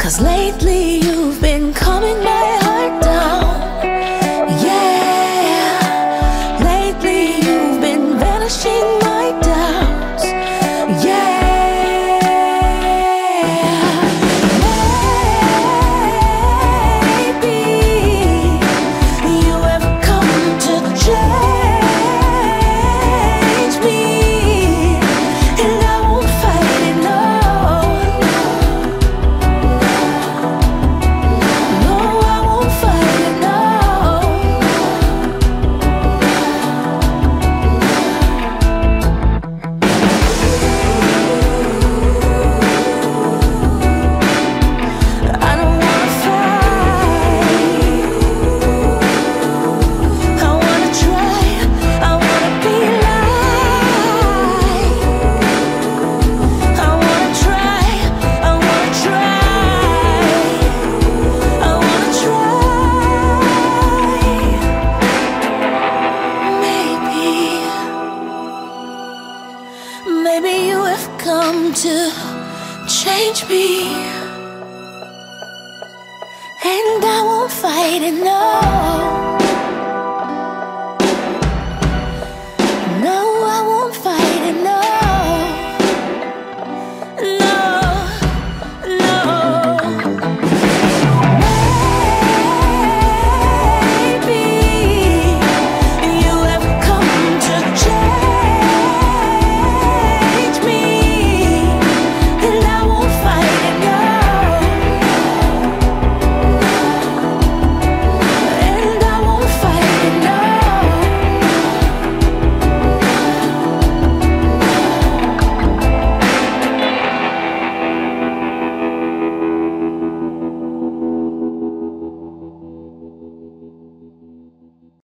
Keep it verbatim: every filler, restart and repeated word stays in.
'cause lately you've been calming my heart down. Yeah, lately you've been vanishing my doubts. Yeah, maybe you have come to change me, and I won't fight it, no. No, I won't fight it, no. I don't wanna fight. I wanna try. I wanna be light. I wanna try. I wanna try. I wanna try. Maybe, maybe you have come to change me, and I won't fight it, no.